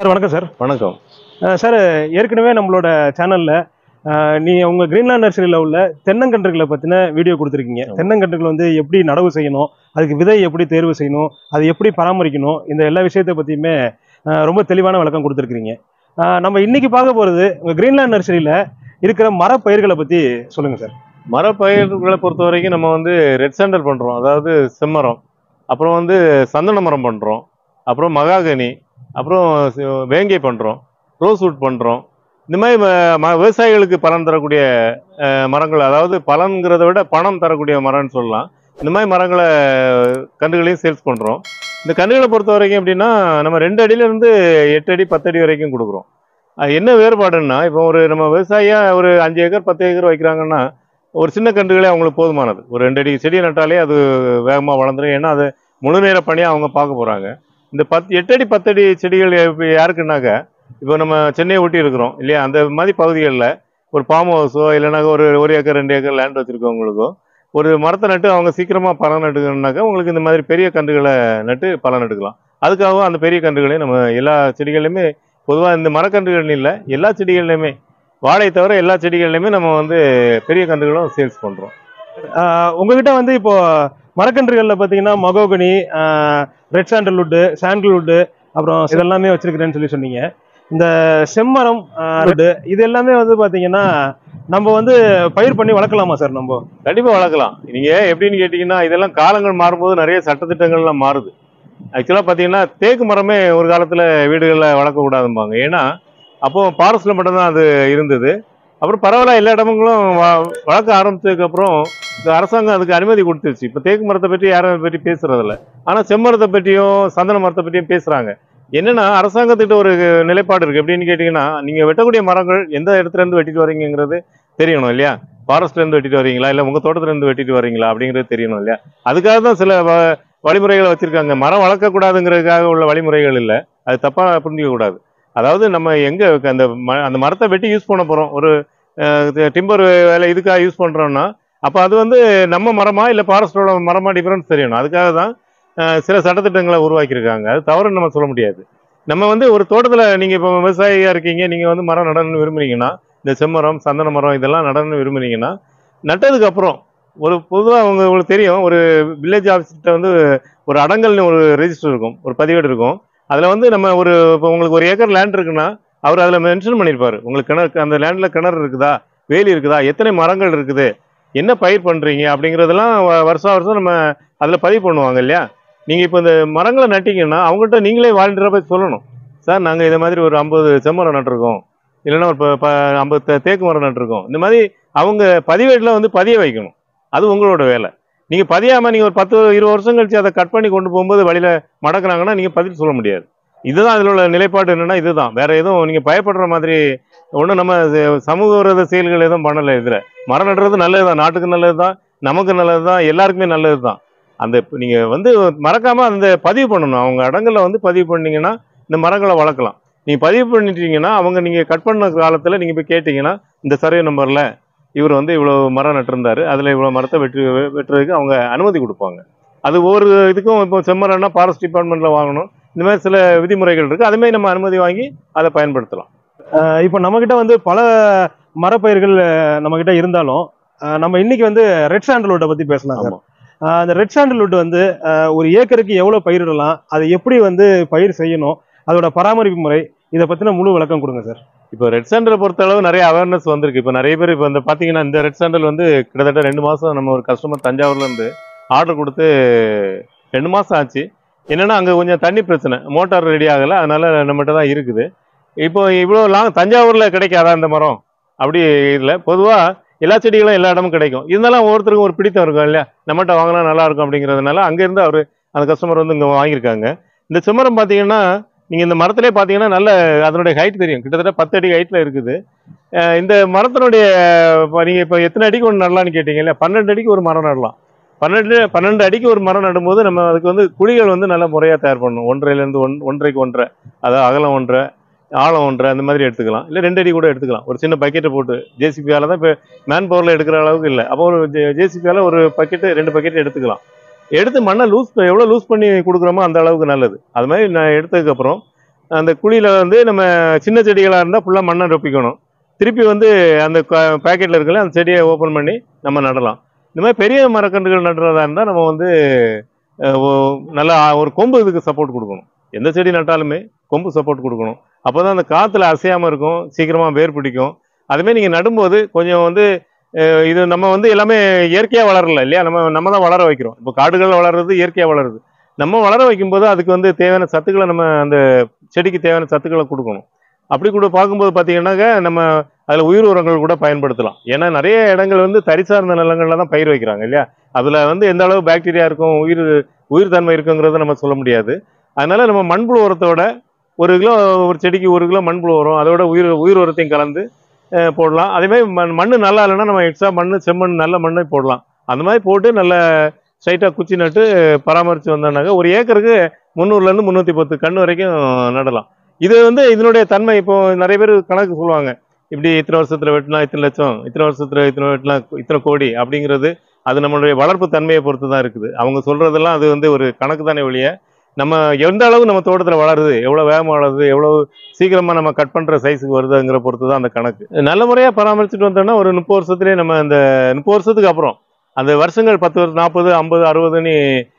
வணக்கம் சார். வணக்கம் சார், ஏற்கனவே நம்மளோட சேனல்ல நீங்க உங்க கிரீன்லாண்ட் நர்சரியில் உள்ள தென்னங்கன்றுகளை பத்தின வீடியோ கொடுத்துருக்கீங்க. தென்னங்கன்றுகள் வந்து எப்படி நடவு செய்யணும், அதுக்கு விதை எப்படி தேர்வு செய்யணும், அதை எப்படி பராமரிக்கணும், இந்த எல்லா விஷயத்தை பத்தியுமே ரொம்ப தெளிவான விளக்கம் கொடுத்துருக்கீங்க. நம்ம இன்னைக்கு பார்க்க போறது உங்க கிரீன்லாண்ட் நர்சரியில இருக்கிற மரப்பயிர்களை பத்தி சொல்லுங்க சார். மரப்பயிர்களை பொறுத்த வரைக்கும் நம்ம வந்து ரெட் சாண்டல் பண்றோம், அதாவது செம்மரம். அப்புறம் வந்து சந்தன மரம் பண்றோம், அப்புறம் மகாகனி, அப்புறம் வேங்கை பண்றோம், ரோஸ்வுட் பண்றோம். இந்த மாதிரி விவசாயிகளுக்கு பலன் தரக்கூடிய மரங்கள், அதாவது பலன்கிறத விட பணம் தரக்கூடிய மரம்னு சொல்லலாம். இந்த மாதிரி மரங்களை கன்றுகளையும் சேல்ஸ் பண்றோம். இந்த கன்றுகளை பொறுத்த வரைக்கும் எப்படின்னா, நம்ம 2 அடியிலிருந்து 8 அடி 10 அடி வரைக்கும் கொடுக்குறோம். என்ன வேறுபாடுன்னா, இப்போ நம்ம விவசாயியா ஒரு 5 ஏக்கர் 10 ஏக்கர் வைக்கிறாங்கன்னா, ஒரு சின்ன கன்றுகளே அவங்களுக்கு போதுமானது. ஒரு 2 அடி செடியை நட்டாலே அது வேகமாக வளர்ந்துடும். ஏன்னா அது முழு நேர பணியாக அவங்க பார்க்க போறாங்க. இந்த 8 அடி 10 அடி செடிகள் யாருக்குன்னாக்க, இப்போ நம்ம சென்னையை ஒட்டி இருக்கிறோம் இல்லையா, அந்த மாதிரி பகுதிகளில் ஒரு ஃபார்ம் ஹவுஸோ இல்லைனா ஒரு ஏக்கர் 2 ஏக்கர் லேண்ட் வச்சுருக்கவங்களுக்கோ ஒரு மரத்தை நட்டு அவங்க சீக்கிரமாக பலன் எடுக்கணும்னாக்கா உங்களுக்கு இந்த மாதிரி பெரிய கன்றுகளை நட்டு பலன் எடுக்கலாம். அதுக்காகவும் அந்த பெரிய கன்றுகளையும் நம்ம எல்லா செடிகள்லையுமே, பொதுவாக இந்த மரக்கன்றுகள் இல்லை, எல்லா செடிகள்லையுமே, வாழை தவிர எல்லா செடிகள்லையுமே நம்ம வந்து பெரிய கன்றுகளும் சேல்ஸ் பண்ணுறோம். உங்ககிட்ட வந்து இப்போ மரக்கன்றுகளில் பார்த்தீங்கன்னா மகோகனி, ரெட் சாண்டல்வுட்டு, அப்புறம் இதெல்லாமே வச்சிருக்கிறேன்னு சொல்லி சொன்னீங்க. இந்த செம்மரம், இது எல்லாமே வந்து பார்த்தீங்கன்னா நம்ம வந்து பயிர் பண்ணி வளர்க்கலாமா சார்? நம்ம கண்டிப்பாக வளர்க்கலாம். நீங்கள் எப்படின்னு கேட்டிங்கன்னா, இதெல்லாம் காலங்கள் மாறும்போது நிறைய சட்டத்திட்டங்கள்லாம் மாறுது. ஆக்சுவலாக பார்த்தீங்கன்னா தேக்கு மரமே ஒரு காலத்தில் வீடுகளில் வளர்க்கக்கூடாதும்பாங்க. ஏன்னா அப்போது ஃபாரஸ்ட்டில் மட்டும்தான் அது இருந்தது. அப்புறம் பரவாயில்ல, எல்லா இடமுங்களும் வளர்க்க ஆரம்பிச்சதுக்கப்புறம் இந்த அரசாங்கம் அதுக்கு அனுமதி கொடுத்துருச்சு. இப்போ தேக்கு மரத்தை பற்றி யாரும் பற்றி பேசுறதில்ல. ஆனால் செம்மரத்தை பற்றியும் சந்தன மரத்தை பற்றியும் பேசுகிறாங்க. என்னன்னா, அரசாங்கத்திட்ட ஒரு நிலைப்பாடு இருக்குது. எப்படின்னு கேட்டிங்கன்னா, நீங்கள் வெட்டக்கூடிய மரங்கள் எந்த இடத்துலேருந்து வெட்டிட்டு வரீங்கிறது தெரியணும் இல்லையா. ஃபாரஸ்ட்லேருந்து வெட்டிட்டு வரீங்களா, இல்லை உங்கள் தோட்டத்துலேருந்து வெட்டிட்டு வரீங்களா அப்படிங்கிறது தெரியணும் இல்லையா. அதுக்காக தான் சில வழிமுறைகளை வச்சுருக்காங்க. மரம் வளர்க்கக்கூடாதுங்கிறதுக்காக உள்ள வழிமுறைகள் இல்லை, அது தப்பாக புரிஞ்சிக்கக்கூடாது. அதாவது நம்ம எங்கே அந்த மரத்தை வெட்டி யூஸ் பண்ண போகிறோம், ஒரு டிம்பர் வேலை இதுக்காக யூஸ் பண்ணுறோன்னா, அப்போ அது வந்து நம்ம மரமா இல்லை ஃபாரஸ்டோட மரமா டிஃபரன்ஸ் தெரியணும். அதுக்காக தான் சில சட்டத்திட்டங்களை உருவாக்கியிருக்காங்க. அது தவறுன்னு நம்ம சொல்ல முடியாது. நம்ம வந்து ஒரு தோட்டத்தில் நீங்கள் இப்போ விவசாயியாக இருக்கீங்க, நீங்கள் வந்து மரம் நடணும்னு விரும்புனீங்கன்னா, இந்த செம்மரம் சந்தன மரம் இதெல்லாம் நடணும்னு விரும்புனீங்கன்னா, நட்டதுக்கப்புறம் ஒரு பொதுவாக உங்களுக்கு தெரியும், ஒரு வில்லேஜ் ஆஃபீஸ்கிட்ட வந்து ஒரு அடங்கல்னு ஒரு ரெஜிஸ்டர் இருக்கும், ஒரு பதிவேடு இருக்கும். அதில் வந்து நம்ம இப்போ உங்களுக்கு 1 ஏக்கர் லேண்ட் இருக்குன்னா, அவர் அதில் மென்ஷன் பண்ணியிருப்பார். உங்களுக்கு கிணறு, அந்த லேண்டில் கிணறு இருக்குதா, வேலி இருக்குதா, எத்தனை மரங்கள் இருக்குது, என்ன பயிர் பண்ணுறீங்க அப்படிங்கிறதெல்லாம் வருஷம் நம்ம அதில் பதிவு பண்ணுவாங்க இல்லையா. நீங்கள் இப்போ இந்த மரங்களை நட்டிங்கன்னா அவங்கள்ட்ட நீங்களே வாலண்டியராக போய் சொல்லணும், சார் நாங்கள் இதை மாதிரி ஒரு 50 செம்மரம் நட்டுருக்கோம், இல்லைன்னா ஒரு 50 தேக்கு மரம் நட்டுருக்கோம். இந்த மாதிரி அவங்க பதிவேட்டில் வந்து பதிய வைக்கணும். அது உங்களோட வேலை. நீங்கள் பதியாமல் நீங்கள் ஒரு 10-20 வருஷம் கழிச்சு அதை கட் பண்ணி கொண்டு போகும்போது வழியில் மடக்குனாங்கன்னா நீங்கள் பதில் சொல்ல முடியாது. இதுதான் அதில் உள்ள நிலைப்பாடு. என்னென்னா இதுதான், வேற எதுவும் நீங்கள் பயப்படுற மாதிரி ஒன்றும் நம்ம சமூக விரோத செயல்கள் எதுவும் பண்ணலை. இதில் மரம் நடுறது நல்லது தான், நாட்டுக்கு நல்லது தான், நமக்கு நல்லது தான், எல்லாருக்குமே நல்லது தான். அந்த நீங்கள் வந்து மறக்காமல் அந்த பதிவு பண்ணணும். அவங்க அடங்கலில் வந்து பதிவு பண்ணிங்கன்னா இந்த மரங்களை வளர்க்கலாம். நீங்கள் பதிவு பண்ணிட்டீங்கன்னா அவங்க நீங்கள் கட் பண்ண காலத்தில் நீங்கள் போய் கேட்டிங்கன்னா, இந்த சர்வே நம்பரில் இவர் வந்து இவ்வளோ மரம் நட்டிருந்தாரு, அதில் இவ்வளோ மரத்தை வெட்டுறதுக்கு அவங்க அனுமதி கொடுப்பாங்க. அது ஒவ்வொரு இதுக்கும் இப்போ செம்மரம்னா ஃபாரஸ்ட் டிபார்ட்மெண்ட்டில் வாங்கணும். இந்த மாதிரி சில விதிமுறைகள் இருக்குது. அதுமாதிரி நம்ம அனுமதி வாங்கி அதை பயன்படுத்தலாம். இப்போ நம்மக்கிட்ட வந்து பல மரப்பயிர்கள் நம்மக்கிட்ட இருந்தாலும் நம்ம இன்னைக்கு வந்து ரெட் சாண்டல்வுட்டை பற்றி பேசலாம் சார். அந்த ரெட் சாண்டல்வுட் வந்து ஒரு ஏக்கருக்கு எவ்வளோ பயிரிடலாம், அதை எப்படி வந்து பயிர் செய்யணும், அதோட பராமரிப்பு முறை, இதை பற்றின முழு விளக்கம் கொடுங்க சார். இப்போ ரெட் சாண்டலை பொறுத்தளவு நிறைய அவேர்னஸ் வந்திருக்கு. இப்போ நிறைய பேர் இப்போ இந்த பார்த்தீங்கன்னா, இந்த ரெட் சாண்டல் வந்து கிட்டத்தட்ட 2 மாதம் நம்ம ஒரு கஸ்டமர் தஞ்சாவூர்லேருந்து ஆர்டர் கொடுத்து 2 மாதம் ஆச்சு. என்னென்னா அங்கே கொஞ்சம் தண்ணி பிரச்சனை, மோட்டார் ரெடி ஆகலை, அதனால நம்மகிட்ட தான் இருக்குது. இப்போ இவ்வளோ தஞ்சாவூரில் கிடைக்காதா இந்த மரம் அப்படி இல்லை. பொதுவாக எல்லா செடிகளும் எல்லா இடமும் கிடைக்கும். இருந்தாலும் ஒவ்வொருத்தருக்கும் ஒரு பிடித்தம் இருக்கும் இல்லையா, நம்மகிட்ட வாங்கினா நல்லா இருக்கும் அப்படிங்கிறதுனால அங்கேருந்து அவர் அந்த கஸ்டமர் வந்து இங்கே வாங்கியிருக்காங்க. இந்த செம்மரம் பார்த்தீங்கன்னா, நீங்கள் இந்த மரத்திலே பார்த்தீங்கன்னா நல்ல அதனுடைய ஹைட் தெரியும், கிட்டத்தட்ட 10 அடி ஹைட்டில் இருக்குது. இந்த மரத்தினுடைய நீங்கள் இப்போ எத்தனை அடிக்கு ஒன்று நடலான்னு கேட்டீங்க இல்லையா, 12 அடிக்கு ஒரு மரம் நடலாம். 12 அடிக்கு ஒரு மரம் நடும்போது நம்ம அதுக்கு வந்து குழிகள் வந்து நல்ல முறையாக தயார் பண்ணணும். 1.5லேருந்து 1.5க்கு 1.5, அதாவது அகலம் 1.5 ஆழம் 1.5 அந்த மாதிரி எடுத்துக்கலாம். இல்லை 2 அடி கூட எடுத்துக்கலாம். ஒரு சின்ன பக்கெட்டை போட்டு, ஜேசிபியால் தான் இப்போ மேன் பவரில் எடுக்கிற அளவுக்கு இல்லை, அப்போ ஒரு ஜேசிபியால் ஒரு பக்கெட்டு 2 பக்கெட்டு எடுத்துக்கலாம். எடுத்து மண்ணை எவ்வளோ லூஸ் பண்ணி கொடுக்குறோமோ அந்த அளவுக்கு நல்லது. அது மாதிரி நான் எடுத்ததுக்கப்புறம் அந்த குழியில் வந்து நம்ம சின்ன செடிகளாக இருந்தால் ஃபுல்லாக மண்ணை ரொப்பிக்கணும். திருப்பி வந்து அந்த பேக்கெட்டில் இருக்கல அந்த செடியை ஓப்பன் பண்ணி நம்ம நடலாம். இந்த மாதிரி பெரிய மரக்கன்றுகள் நடுறதா இருந்தால் நம்ம வந்து நல்லா ஒரு கொம்பு இதுக்கு சப்போர்ட் கொடுக்கணும். எந்த செடி நட்டாலுமே கொம்பு சப்போர்ட் கொடுக்கணும். அப்போ தான் அந்த காற்றுல அசையாமல் இருக்கும், சீக்கிரமாக வேர் பிடிக்கும். அதுமாதிரி நீங்கள் நடும்போது கொஞ்சம் வந்து இது நம்ம வந்து எல்லாமே இயற்கையாக வளரல இல்லையா, நம்ம தான் வளர வைக்கிறோம். இப்போ காடுகளில் வளர்றது இயற்கையாக வளருது. நம்ம வளர வைக்கும்போது அதுக்கு வந்து தேவையான சத்துக்களை நம்ம அந்த செடிக்கு தேவையான சத்துக்களை கொடுக்கணும். அப்படி கூட பார்க்கும்போது பார்த்தீங்கன்னாக்கா நம்ம அதில் உயிர் உரங்கள் கூட பயன்படுத்தலாம். ஏன்னா நிறைய இடங்கள் வந்து தரிசார்ந்த நிலங்களில் தான் பயிர் வைக்கிறாங்க இல்லையா, அதில் வந்து எந்த அளவு பாக்டீரியா இருக்கும், உயிர் தன்மை இருக்குங்கிறத நம்ம சொல்ல முடியாது. அதனால நம்ம மண்புழு உரத்தோட ஒரு செடிக்கு 1 கிலோ மண்புழு உரம் அதோட உயிர் உரத்தையும் கலந்து போடலாம். அதேமாதிரி மண் நல்லா இல்லைன்னா நம்ம எக்ஸ்ட்ரா செம்மண் நல்ல மண்ணை போடலாம். அந்த மாதிரி போட்டு நல்ல ஸ்ட்ரைட்டாக குச்சி நட்டு பராமரித்து வந்தோம்னாக்க ஒரு ஏக்கருக்கு 300லேருந்து 310 கன்று வரைக்கும் நடலாம். இது வந்து இதனுடைய தன்மை இப்போ நிறைய பேர் கணக்கு சொல்லுவாங்க, இப்படி இத்தனை வருஷத்தில் வெட்டினா இத்தனை லட்சம், இத்தனை வருஷத்தில் இத்தனை வெட்டினா இத்தனை கோடி அப்படிங்கிறது. அது நம்மளுடைய வளர்ப்பு தன்மையை பொறுத்து தான் இருக்குது. அவங்க சொல்றதெல்லாம் அது வந்து ஒரு கணக்கு தானே ஒழிய, நம்ம எந்த அளவு நம்ம தோட்டத்தில் வளருது, எவ்வளோ வேகமாக வளருது, எவ்வளோ சீக்கிரமாக நம்ம கட் பண்ணுற சைஸுக்கு வருதுங்கிற பொறுத்து தான் அந்த கணக்கு. நல்ல முறையாக பராமரிச்சுட்டு வந்தோம்னா ஒரு 30 வருஷத்துலேயே நம்ம அந்த 30 வருஷத்துக்கு அப்புறம் அந்த வருஷங்கள் 10 வருஷம் 40 50 60ன்னு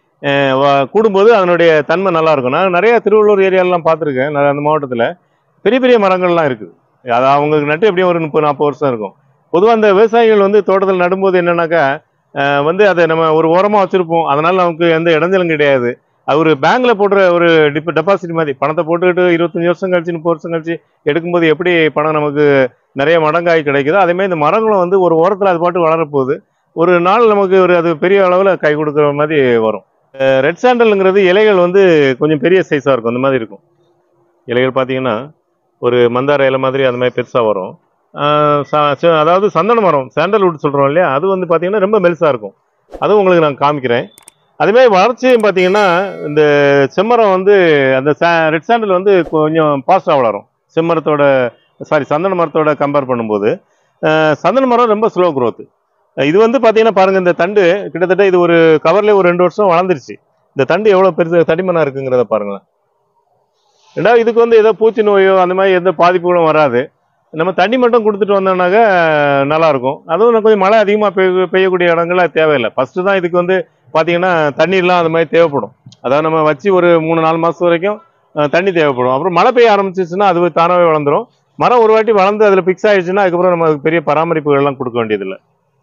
கூடும்போது அதனுடைய தன்மை நல்லா இருக்கும். நான் நிறைய திருவள்ளூர் ஏரியாலெலாம் பார்த்துருக்கேன். அந்த மாவட்டத்தில் பெரிய பெரிய மரங்கள்லாம் இருக்குது. அது அவங்களுக்கு நட்டு எப்படியும் ஒரு 30-40 வருஷம் இருக்கும். பொதுவாக அந்த விவசாயிகள் வந்து தோட்டத்தில் நடும்போது என்னன்னாக்கா வந்து அதை நம்ம ஒரு ஓரமாக வச்சுருப்போம். அதனால் நமக்கு எந்த இடைஞ்சலும் கிடையாது. அது ஒரு பேங்க்கில் போடுற ஒரு டெபாசிட் மாதிரி பணத்தை போட்டுக்கிட்டு 25 வருஷம் கழிச்சு 30 வருஷம் கழிச்சு எடுக்கும்போது எப்படி பணம் நமக்கு நிறைய மடங்காய் கிடைக்குதோ, அதேமாதிரி இந்த மரங்களும் வந்து ஒரு ஓரத்தில் அது பாட்டு வளரப்போகுது. ஒரு நாள் நமக்கு அது பெரிய அளவில் கை கொடுக்குற மாதிரி வரும். ரெட் சாண்டலுங்கிறது இலைகள் வந்து கொஞ்சம் பெரிய சைஸாக இருக்கும். அந்த மாதிரி இருக்கும் இலைகள். பார்த்தீங்கன்னா ஒரு மந்தார இலை மாதிரி அந்த மாதிரி பெருசாக வரும். அதாவது சந்தன மரம் சாண்டல்வுட் சொல்கிறோம் இல்லையா, அது வந்து பார்த்தீங்கன்னா ரொம்ப மெல்சாக இருக்கும். அதுவும் உங்களுக்கு நான் காமிக்கிறேன். அதேமாதிரி வளர்ச்சியும் பார்த்தீங்கன்னா இந்த செம்மரம் வந்து அந்த ரெட் சாண்டல் வந்து கொஞ்சம் ஃபாஸ்ட்டாக வளரும் சந்தன மரத்தோட கம்பேர் பண்ணும்போது. சந்தன மரம் ரொம்ப ஸ்லோ க்ரோத்து. இது வந்து பார்த்தீங்கன்னா பாருங்கள், இந்த தண்டு கிட்டத்தட்ட இது ஒரு கவர்லேயே ஒரு 2 வருஷம் வளர்ந்துருச்சு. இந்த தண்டு எவ்வளோ பெருசு தடிமனாக இருக்குங்கிறத பாருங்களேன். ரெண்டாவது இதுக்கு வந்து ஏதோ பூச்சி நோயோ அந்த மாதிரி எந்த பாதிப்புகளும் வராது. நம்ம தண்ணி மட்டும் கொடுத்துட்டு வந்தோம்னாக்க நல்லாயிருக்கும். அதுவும் கொஞ்சம் மழை அதிகமாக பெய்யக்கூடிய இடங்கள்லாம் தேவையில்லை. ஃபஸ்ட்டு தான் இதுக்கு வந்து பார்த்தீங்கன்னா தண்ணியெலாம் அது மாதிரி தேவைப்படும். அதாவது நம்ம வச்சு ஒரு 3-4 மாதம் வரைக்கும் தண்ணி தேவைப்படும். அப்புறம் மழை பெய்ய ஆரம்பிச்சிச்சுன்னா அது தானாகவே வளர்ந்துடும். மரம் ஒரு வாட்டி வளர்ந்து அதில் ஃபிக்ஸ் ஆகிடுச்சுன்னா அதுக்கப்புறம் நம்ம பெரிய பராமரிப்புகள்லாம் கொடுக்க வேண்டியதில்லை.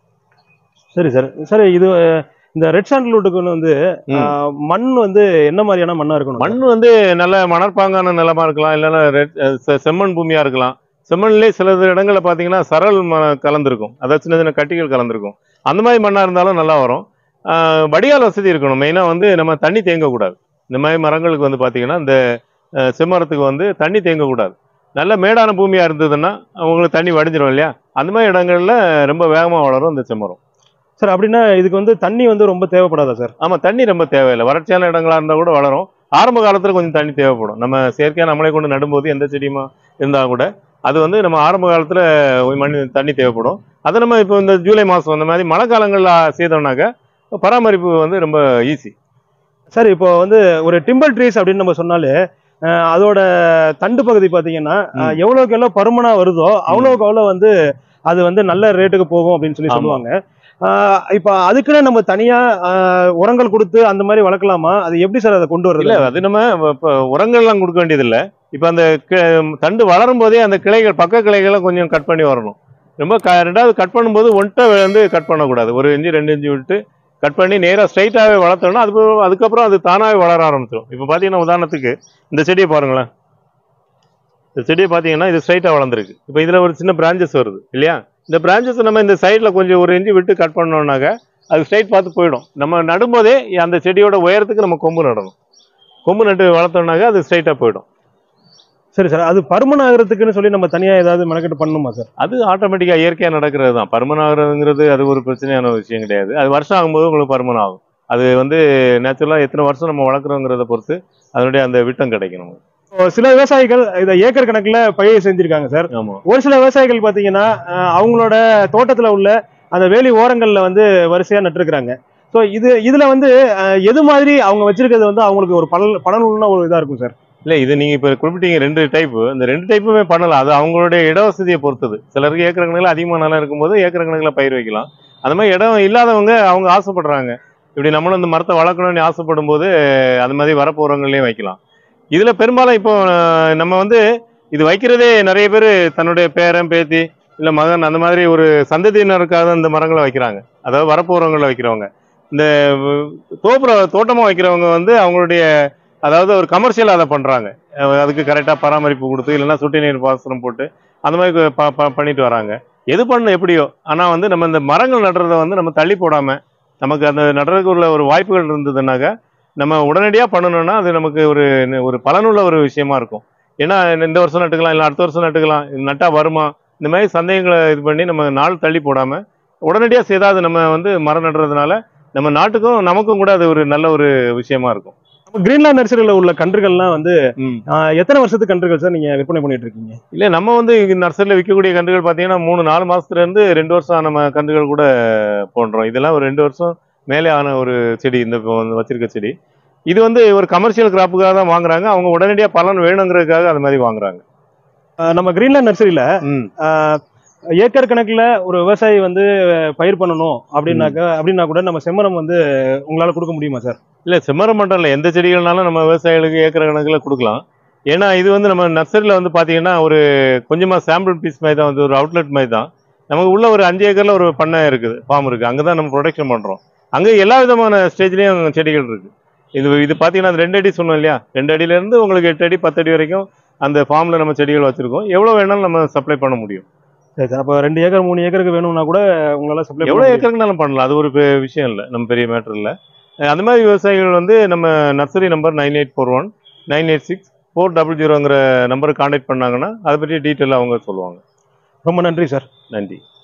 சரி சார். சார் இது இந்த ரெட் சாண்டல்வுட்டுக்கு வந்து மண் வந்து என்ன மாதிரியான மண்ணா இருக்கணும்? மண் வந்து நல்ல மணற்பாங்கான நிலமா இருக்கலாம், இல்லைன்னா செம்மண் பூமியா இருக்கலாம். செம்மண்லேயே சில இடங்களில் பார்த்தீங்கன்னா சரல் கலந்துருக்கும், அதாவது சின்ன சின்ன கட்டிகள் கலந்துருக்கும். அந்த மாதிரி மண்ணாக இருந்தாலும் நல்லா வரும். வடிகால் வசதி இருக்கணும். மெயினாக வந்து நம்ம தண்ணி தேங்கக்கூடாது. இந்த மாதிரி மரங்களுக்கு வந்து பார்த்தீங்கன்னா இந்த செம்மரத்துக்கு வந்து தண்ணி தேங்கக்கூடாது. நல்ல மேடான பூமியாக இருந்ததுன்னா அவங்களுக்கு தண்ணி வடிஞ்சிடும் இல்லையா, அந்த மாதிரி இடங்கள்ல ரொம்ப வேகமாக வளரும் இந்த செம்மரம். சார் அப்படின்னா இதுக்கு வந்து தண்ணி வந்து ரொம்ப தேவைப்படாதா சார்? ஆமாம், தண்ணி ரொம்ப தேவையில்லை. வறட்சியான இடங்களாக இருந்தால் கூட வளரும். ஆரம்ப காலத்தில் கொஞ்சம் தண்ணி தேவைப்படும். நம்ம செயற்கையாக நம்மளே கொண்டு நடும்போது எந்த செடியுமா இருந்தால் கூட அது வந்து நம்ம ஆரம்ப காலத்தில் தண்ணி தேவைப்படும். அதை நம்ம இப்போ இந்த ஜூலை மாதம் அந்த மாதிரி மழை காலங்களில் செய்தோம்னாக்க பராமரிப்பு வந்து ரொம்ப ஈஸி. சார் இப்போ வந்து ஒரு டிம்பர் ட்ரீஸ் அப்படின்னு நம்ம சொன்னாலே அதோட தண்டு பகுதி பார்த்தீங்கன்னா எவ்வளோக்கு எவ்வளோ பருமனாக வருதோ அவ்வளோக்கு அவ்வளோ வந்து அது வந்து நல்ல ரேட்டுக்கு போகும் அப்படின்னு சொல்லுவாங்க. இப்போ அதுக்குன்னு நம்ம தனியா உரங்கள் கொடுத்து அந்த மாதிரி வளர்க்கலாமா? அது எப்படி சார் அதை கொண்டு வரது? இல்லை, அது நம்ம இப்போ உரங்கள்லாம் கொடுக்க வேண்டியதில்லை. இப்போ அந்த தண்டு வளரும் போதே அந்த கிளைகள் பக்க கிளைகளை கொஞ்சம் கட் பண்ணி வரணும். ரொம்ப ரெண்டாவது கட் பண்ணும்போது ஒன்றை வந்து கட் பண்ணக்கூடாது. 1 இன்ச்சு 2 இன்ச்சு விட்டு கட் பண்ணி நேராக ஸ்ட்ரைட்டாகவே வளர்த்தோம்னா அதுக்கப்புறம் அது தானாகவே வளர ஆரம்பிச்சிடும். இப்போ பார்த்தீங்கன்னா உதாரணத்துக்கு இந்த செடியை பாருங்களேன். இந்த செடியை பார்த்தீங்கன்னா இது ஸ்ட்ரைட்டாக வளர்ந்துருக்கு. இப்போ இதில் ஒரு சின்ன பிரான்ச்சஸ் வருது இல்லையா, இந்த பிரான்ச்சஸ் நம்ம இந்த சைடில் கொஞ்சம் 1 இன்ச்சு விட்டு கட் பண்ணோம்னாக்க அது ஸ்ட்ரைட் பார்த்து போயிடும். நம்ம நடும்போதே அந்த செடியோட உயரத்துக்கு நம்ம கொம்பு நடணும். கொம்பு நட்டு வளர்த்தோம்னாக்க அது ஸ்ட்ரைட்டாக போயிடும். சரி சார், அது பருமன் ஆகிறதுக்குன்னு சொல்லி நம்ம தனியாக ஏதாவது மெனக்கெட்டு பண்ணணுமா சார்? அது ஆட்டோமேட்டிக்காக இயற்கையாக நடக்கிறது தான். பருமன் ஆகுறதுங்கிறது அது ஒரு பிரச்சனையான விஷயம் கிடையாது. அது வருஷம் ஆகும்போது உங்களுக்கு பருமன் ஆகும். அது வந்து நேச்சுரலாக எத்தனை வருஷம் நம்ம வளர்க்குறோங்கிறத பொறுத்து அதனுடைய அந்த விட்டம் கிடைக்கணும். சில விவசாயிகள் இதை ஏக்கர் கணக்கில் பயிர் செஞ்சிருக்காங்க சார். ஒரு சில விவசாயிகள் பார்த்தீங்கன்னா அவங்களோட தோட்டத்தில் உள்ள அந்த வேலி ஓரங்களில் வந்து வரிசையாக நட்டுருக்குறாங்க. ஸோ இதில் வந்து எது மாதிரி அவங்க வச்சிருக்கிறது வந்து அவங்களுக்கு ஒரு பலனுள்ள ஒரு இதாக இருக்கும் சார்? இல்லை இது நீங்கள் இப்போ குறிப்பிட்டீங்க 2 டைப்பு. இந்த 2 டைப்புமே பண்ணலாம். அது அவங்களுடைய இட வசதியை பொறுத்தது. சிலருக்கு ஏக்கர் கணக்கில் அதிகமாக நிலம் இருக்கும்போது ஏக்கர் கணக்கில் பயிர் வைக்கலாம். அந்த மாதிரி இடம் இல்லாதவங்க அவங்க ஆசைப்படுறாங்க. இப்படி நம்மளும் இந்த மரத்தை வளர்க்கணும்னு ஆசைப்படும் போது அது மாதிரி வரப்பு ஓரங்கள்லையும் வைக்கலாம். இதில் பெரும்பாலும் இப்போ நம்ம வந்து இது வைக்கிறதே நிறைய பேர் தன்னுடைய பேரன் பேத்தி இல்லை மகன் அந்த மாதிரி ஒரு சந்ததியினருக்காக இந்த மரங்களை வைக்கிறாங்க. அதாவது வரப்பு ஓரங்களில் வைக்கிறவங்க. இந்த தோட்டமாக வைக்கிறவங்க வந்து அவங்களுடைய அதாவது ஒரு கமர்ஷியலாக அதை பண்ணுறாங்க. அதுக்கு கரெக்டாக பராமரிப்பு கொடுத்து இல்லைன்னா சொட்டு நீர் பாசனம் போட்டு அந்த மாதிரி பண்ணிட்டு வராங்க. எது பண்ண எப்படியோ ஆனால் வந்து நம்ம இந்த மரங்கள் நடுறதை வந்து நம்ம தள்ளி போடாமல் நமக்கு அந்த நடுறதுக்கு உள்ள ஒரு வாய்ப்புகள் இருந்ததுனாக்க நம்ம உடனடியாக பண்ணணும்னா அது நமக்கு ஒரு பலனுள்ள ஒரு விஷயமா இருக்கும். ஏன்னா இந்த வருஷம் நட்டுக்கலாம், இல்லை அடுத்த வருஷம் நட்டுக்கலாம், இது நட்டா வருமா, இந்த மாதிரி சந்தேகங்களை இது பண்ணி நம்ம நாள் தள்ளி போடாமல் உடனடியாக செய்தால் அது நம்ம வந்து மரம் நடுறதுனால நம்ம நாட்டுக்கும் நமக்கும் கூட அது ஒரு நல்ல ஒரு விஷயமா இருக்கும். கிரீன்லாந்து நர்சரியில உள்ள கன்றுகள்லாம் வந்து எத்தனை வருஷத்துக்கு கன்றுகள் சார் நீங்க விற்பனை பண்ணிட்டு இருக்கீங்க? இல்ல நம்ம வந்து நர்சரியில விற்கக்கூடிய கன்றுகள் பாத்தீங்கன்னா 3-4 மாசத்துல இருந்து 2 வருஷம் ஆன கன்றுகள் கூட போன்றோம். இதெல்லாம் ஒரு 2 வருஷம் மேலே ஆன ஒரு செடி இந்த வச்சிருக்க செடி. இது வந்து ஒரு கமர்ஷியல் கிராப்புக்காக தான் வாங்குறாங்க. அவங்க உடனடியா பலன் வேணுங்கிறதுக்காக அது மாதிரி வாங்குறாங்க. நம்ம கிரீன்லாந்து நர்சரியில ஏக்கர் கணக்குல ஒரு விவசாயி வந்து பயிர் பண்ணணும் அப்படின்னா கூட நம்ம செம்மரம் வந்து உங்களால கொடுக்க முடியுமா சார்? இல்ல செம்மரம் மட்டும் இல்ல, எந்த செடிகள்னாலும் நம்ம விவசாயிகளுக்கு ஏக்கர் கணக்குல கொடுக்கலாம். ஏன்னா இது வந்து நம்ம நர்சரியில வந்து பாத்தீங்கன்னா ஒரு கொஞ்சமா சாம்பிள் பீஸ் மாதிரி தான், வந்து ஒரு அவுட்லெட் மாதிரி தான். நமக்கு உள்ள ஒரு 5 ஏக்கர்ல ஒரு பண்ணை இருக்குது, ஃபார்ம் இருக்கு. அங்கதான் நம்ம ப்ரொடக்ஷன் பண்றோம். அங்க எல்லா விதமான ஸ்டேஜ்லயும் செடிகள் இருக்கு. இது பாத்தீங்கன்னா 2 அடி சொன்னோம் இல்லையா, 2 அடியில இருந்து உங்களுக்கு 8 அடி 10 அடி வரைக்கும் அந்த ஃபார்ம்ல நம்ம செடிகள் வச்சிருக்கோம். எவ்வளவு வேணாலும் நம்ம சப்ளை பண்ண முடியும். சரி சார், அப்போ 2 ஏக்கர் 3 ஏக்கருக்கு வேணும்னா கூட உங்களால சப்ளை எவ்வளவு ஏக்கருக்குனாலும் பண்ணலாம். அது ஒரு விஷயம் இல்லை, நம்ம பெரிய மேட்டர் இல்லை. அந்த மாதிரி விவசாயிகள் வந்து நம்ம நர்சரி நம்பர் 9841 986 400ங்கிற நம்பருக்கு கான்டாக்ட் பண்ணாங்கன்னா அதை பற்றி டீட்டெயிலாக அவங்க சொல்லுவாங்க. ரொம்ப நன்றி சார். நன்றி.